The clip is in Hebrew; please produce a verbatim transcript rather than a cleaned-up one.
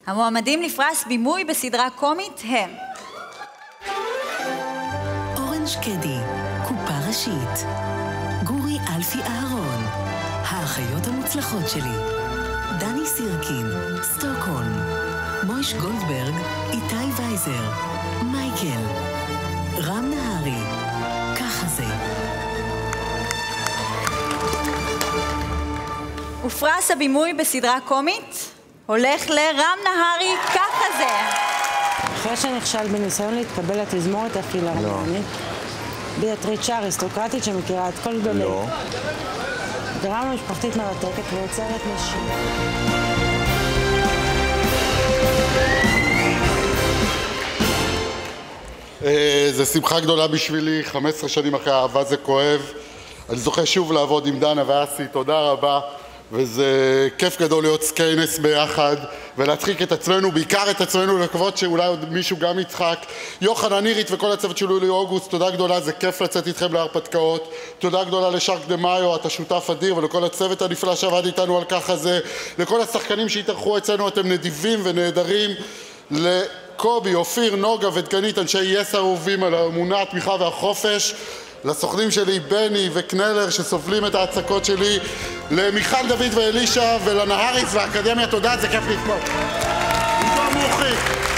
המועמדים לפרס בימוי בסדרה קומית הם אורן שקדי, קופה ראשית. גורי אלפי אהרון, האחיות המוצלחות שלי. דני סירקין, סטוקהולם. מויש גולדברג, איתי וייזר. מייקל. רם נהרי, ככה זה. ופרס הבימוי בסדרה קומית הולך לרם נהרי, ככה זה. אחרי שנכשל בניסיון להתקבל לתזמורת הפילהרמונית, ביאטריצ'ה אריסטוקרטית שמכירה את כל גדולי. לא. דרמה משפחתית מרתקת ויוצרת נשים. זה שמחה גדולה בשבילי, חמש עשרה שנים אחרי האהבה זה כואב. אני זוכה שוב לעבוד עם דנה ואסי, תודה רבה. וזה כיף גדול להיות סקיינס ביחד ולהצחיק את עצמנו, בעיקר את עצמנו, לקוות שאולי עוד מישהו גם יצחק. יוחנן נירית וכל הצוות של יולי אוגוסט, תודה גדולה, זה כיף לצאת איתכם להרפתקאות. תודה גדולה לשארק דה מאיו, אתה שותף אדיר, ולכל הצוות הנפלא שעבד איתנו על ככה זה, לכל השחקנים שהתארחו אצלנו, אתם נדיבים ונהדרים, לקובי, אופיר, נוגה ודגנית, אנשי יס אהובים על האמונה, התמיכה והחופש, לסוכנים שלי בני וקנלר שסובלים את ההצקות שלי, למיכל דוד ואלישה ולנהריס והאקדמיה, תודה, זה כיף לתמוך. עידו מוחי.